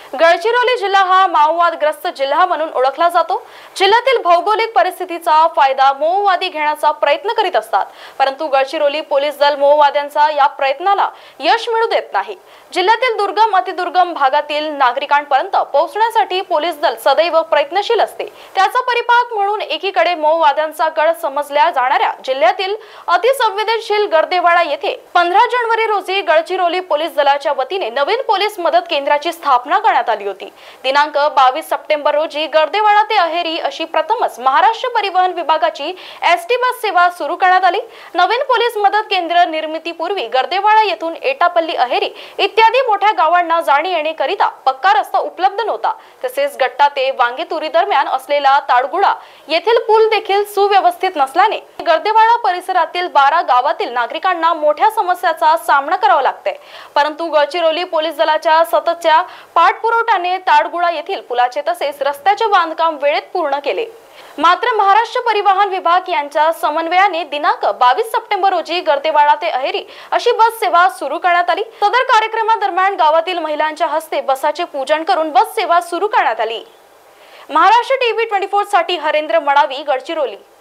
गडचिरोली जिल्हा हा माओवादग्रस्त जिल्हा म्हणून ओळखला जातो। जिल्ह्यातील भौगोलिक परिस्थितीचा फायदा माओवादी घेण्याचा प्रयत्न करीत असतात, परंतु गडचिरोली पोलीस दल माओवाद्यांचा या प्रयत्नाला यश मिळू देत नाही। जिल्ह्यातील दुर्गम अतिदुर्गम भागातील नागरिकांपर्यंत पोहोचण्यासाठी पोलीस दल सदैव प्रयत्नशील असते। त्याचा परिपाक म्हणून एकीकडे माओवाद्यांचा गड समजल्या जाणाऱ्या जिल्ह्यातील अतिसंवेदनशील गर्देवाडा येथे 15 जानेवारी रोजी गडचिरोली पोलीस दलाच्या वतीने नवीन पोलीस मदत केंद्राची स्थापना करण्यात आली होती। दिनांक 22 सप्टेंबर रोजी गर्देवाडा ते अहेरी अशी प्रथमच महाराष्ट्र परिवहन विभागाची एसटी बस सेवा सुरू करण्यात आली। नवीन पोलीस मदत केंद्र निर्मितीपूर्वी गर्देवाडा येथून एटापल्ली अहेरी इत्यादी मोठ्या गावांना जाणे येणे करिता पक्का रस्ता उपलब्ध नव्हता। तसेच गट्टा ते वांगीतुरी दरम्यान असलेला ताडगुडा येथील पूल देखील सुव्यवस्थित नसल्याने गर्देवाडा परिसरातील 12 गावातील नागरिकांना मोठ्या समस्याचा सामना करावा लागतोय। परंतु गडचिरोली पोलीस दलाच्या सततच्या पाठपुराव्याने ताडगुडा येथील पुलाचे तसेच रस्त्याचे बांधकाम वेळेत पूर्ण केले। मात्र महाराष्ट्र परिवहन विभाग यांच्या समन्वयाने दिनांक 22 सप्टेंबर रोजी गर्देवाडा ते अहेरी अशी बस सेवा सुरू करण्यात आली। सदर कार्यक्रमादरम्यान गावातील महिलांच्या हस्ते बसाचे पूजन करून बस सेवा सुरू करण्यात आली। महाराष्ट्र टीव्ही 24 साठी हरेंद्र मडावी, गडचिरोली।